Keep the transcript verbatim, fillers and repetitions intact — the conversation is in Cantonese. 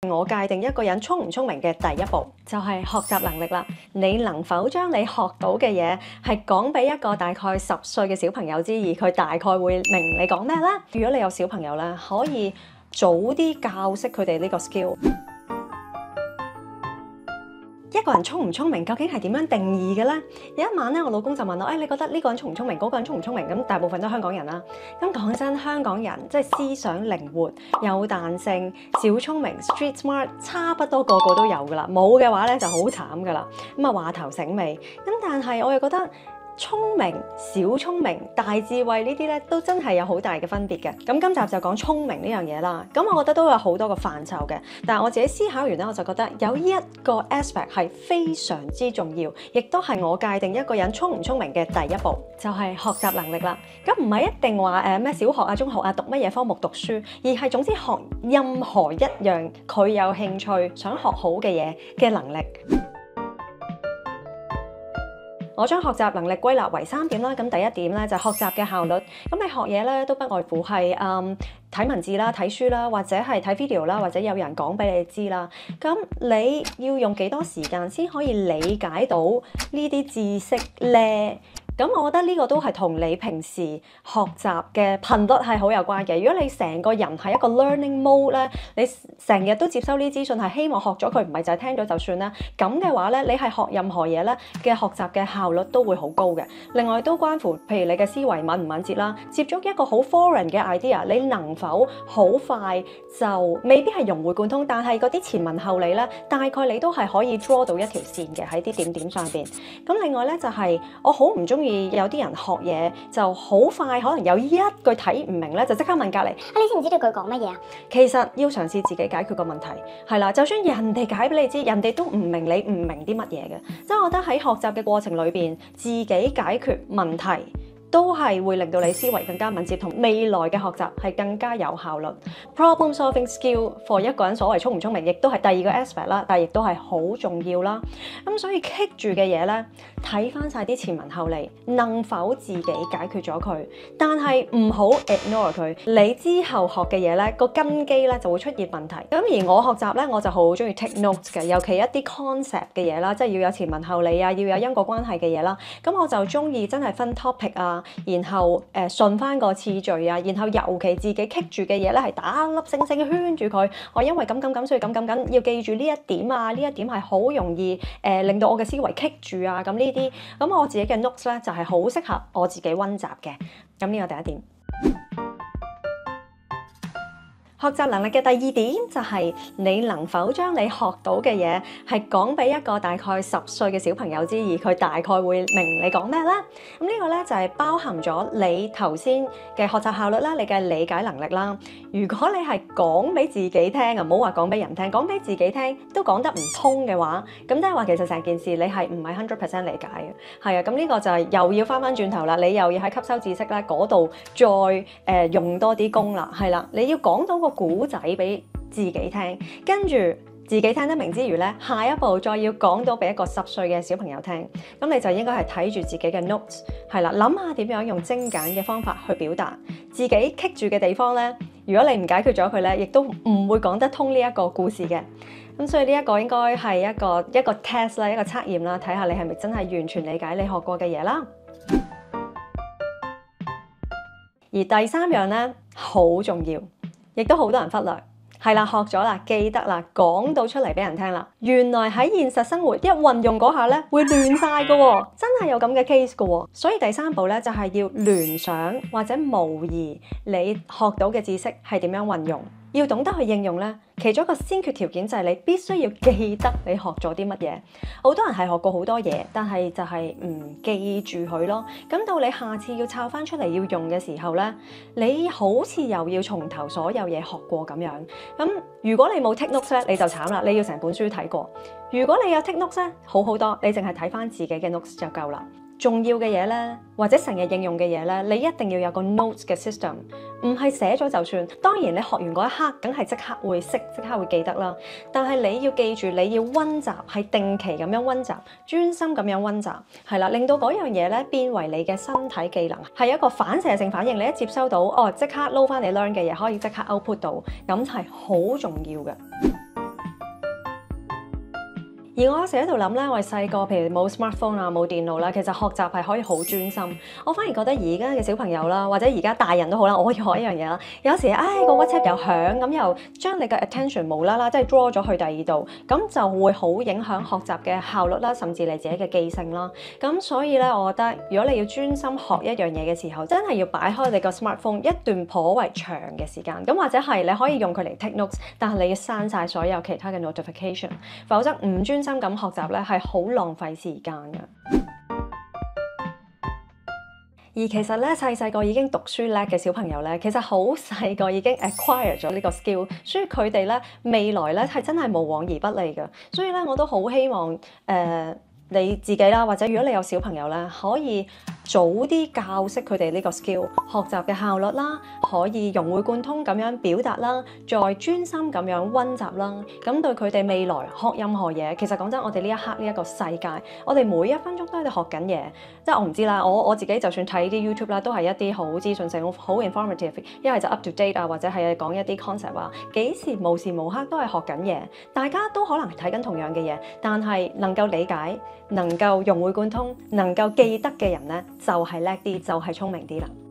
我界定一個人聰唔聰明嘅第一步，就係學習能力啦。你能否將你學到嘅嘢係講俾一個大概十歲嘅小朋友知，而佢大概會明你講咩呢？如果你有小朋友咧，可以早啲教識佢哋呢個 skill。一個人聰唔聰明究竟係點樣定義嘅咧？有一晚咧，我老公就問我：誒、哎，你覺得呢個人聰唔聰明？嗰、那個人聰唔聰明？咁大部分都香港人啦。咁講真，香港人即係思想靈活、有彈性、小聰明 （street smart），差不多個個都有噶啦。冇嘅話咧就好慘噶啦。咁啊話頭醒尾。咁但係我又覺得，聰明、小聰明、大智慧呢啲咧，都真係有好大嘅分別嘅。咁今集就講聰明呢樣嘢啦。咁我覺得都有好多個範疇嘅。但係我自己思考完咧，我就覺得有一個 aspect 係非常之重要，亦都係我界定一個人聰唔聰明嘅第一步，就係學習能力啦。咁唔係一定話誒咩小學啊、中學啊讀乜嘢科目讀書，而係總之學任何一樣佢有興趣想學好嘅嘢嘅能力。我將學習能力歸納為三點啦。咁第一點咧就係學習嘅效率。咁你學嘢咧都不外乎係誒睇文字啦、睇書啦，或者係睇 video 啦，或者有人講俾你知啦。咁你要用幾多時間先可以理解到呢啲知識咧？咁我覺得呢個都係同你平時學習嘅頻率係好有關嘅。如果你成個人係一個 learning mode 咧，你成日都接收呢啲資訊，係希望學咗佢，唔係就係聽咗就算啦。咁嘅話咧，你係學任何嘢咧嘅學習嘅效率都會好高嘅。另外都關乎，譬如你嘅思維敏唔敏捷啦，接觸一個好 foreign 嘅 idea， 你能否好快就未必係融會貫通，但係嗰啲前文後理咧，大概你都係可以 draw 到一條線嘅喺啲點點上邊。咁另外咧就係、是、我好唔中意。有啲人學嘢就好快，可能有一句睇唔明咧，就即刻問隔離：啊，你知唔知道佢講乜嘢啊？其實要嘗試自己解決個問題，係啦，就算人哋解俾你知，人哋都唔明你唔明啲乜嘢嘅。即係我覺得喺學習嘅過程裏邊，自己解決問題都係會令到你思維更加敏捷，同未來嘅學習係更加有效率。Problem solving skill for 一個人所謂聰唔聰明，亦都係第二個 aspect 啦，但係亦都係好重要啦。咁所以棘住嘅嘢咧，睇翻晒啲前文後理，能否自己解決咗佢？但係唔好 ignore 佢。你之後學嘅嘢咧，個根基咧就會出現問題。咁而我學習咧，我就好中意 take notes 嘅，尤其一啲 concept 嘅嘢啦，即係要有前文後理啊，要有因果關係嘅嘢啦。咁我就中意真係分 topic 啊。然後誒順翻個次序啊，然後尤其自己棘住嘅嘢咧，係打粒星星圈住佢。我因為咁咁咁，所以咁咁咁，要記住呢一點啊，呢一點係好容易誒、呃、令到我嘅思維棘住啊。咁呢啲咁我自己嘅 notes 咧就係好適合我自己溫習嘅。咁呢個第一點。學習能力嘅第二點就係你能否將你學到嘅嘢係講俾一個大概十歲嘅小朋友知，而佢大概會明你講咩咧？咁呢個咧就係包含咗你頭先嘅學習效率啦，你嘅理解能力啦。如果你係講俾自己聽啊，唔好話講俾人聽，講俾自己聽都講得唔通嘅話，咁即係話其實成件事你係唔係 hundred percent 理解嘅。係啊，咁呢個就係又要翻翻轉頭啦，你又要喺吸收知識咧嗰度再誒、呃、用多啲功啦。係啦，你要講到個古仔俾自己聽，跟住自己聽得明之餘咧，下一步再要講到俾一個十歲嘅小朋友聽，咁你就應該係睇住自己嘅 notes， 係啦，諗下點樣用精簡嘅方法去表達自己棘住嘅地方咧。如果你唔解決咗佢咧，亦都唔會講得通呢一個故事嘅。咁所以呢一個應該係一個一個 test 啦，一個測驗啦，睇下你係咪真係完全理解你學過嘅嘢啦。而第三樣咧好重要，亦都好多人忽略，係啦，學咗啦，記得啦，講到出嚟俾人聽啦。原來喺現實生活一運用嗰下咧，會亂晒噶喎，真係有咁嘅 case 噶喎。所以第三步咧就係要聯想或者模擬你學到嘅知識係點樣運用。要懂得去應用咧，其中一個先決條件就係你必須要記得你學咗啲乜嘢。好多人係學過好多嘢，但係就係唔記住佢咯。咁到你下次要抄翻出嚟要用嘅時候咧，你好似又要從頭所有嘢學過咁樣。咁如果你冇 take notes 咧，你就慘啦，你要成本書睇過。如果你有 take notes 咧，好好多，你淨係睇翻自己嘅 notes 就夠啦。重要嘅嘢咧，或者成日應用嘅嘢咧，你一定要有個 notes 嘅 system， 唔係寫咗就算。當然你學完嗰一刻，梗係即刻會識，即刻會記得啦。但係你要記住，你要溫習，係定期咁樣溫習，專心咁樣溫習，係啦，令到嗰樣嘢咧變為你嘅身體技能，係一個反射性反應。你一接收到，哦，即刻撈翻你 learn 嘅嘢，可以即刻 output 到，咁係好重要嘅。 而我有時喺度諗咧，我哋細個譬如冇 smartphone 啊，冇電腦啦，其實學習係可以好專心。我反而覺得而家嘅小朋友啦，或者而家大人都好啦，我要學一樣嘢啦。有時唉個 WhatsApp 又響，咁又將你嘅 attention 無啦啦即係 draw 咗去第二度，咁就會好影響學習嘅效率啦，甚至你自己嘅記性啦。咁所以咧，我覺得如果你要專心學一樣嘢嘅時候，真係要擺開你個 smartphone 一段頗為長嘅時間。咁或者係你可以用佢嚟 take notes，但係你要刪晒所有其他嘅 notification， 否則唔專心咁學習咧係好浪費時間嘅。而其實咧，細細個已經讀書叻嘅小朋友咧，其實好細個已經 acquire 咗呢個 skill， 所以佢哋咧未來咧係真係無往而不利嘅。所以咧，我都好希望誒、呃、你自己啦，或者如果你有小朋友咧，可以早啲教識佢哋呢個 skill， 學習嘅效率啦，可以融會貫通咁樣表達啦，再專心咁樣溫習啦，咁對佢哋未來學任何嘢，其實講真，我哋呢一刻呢一個世界，我哋每一分鐘都喺度學緊嘢，即係我唔知啦，我我自己就算睇啲 YouTube 啦，都係一啲好資訊性、好 informative， 一係就 up to date 啊，或者係講一啲 concept 啊，幾時無時無刻都係學緊嘢，大家都可能睇緊同樣嘅嘢，但係能夠理解、能夠融會貫通、能夠記得嘅人咧，就係叻啲，就係聰明啲啦。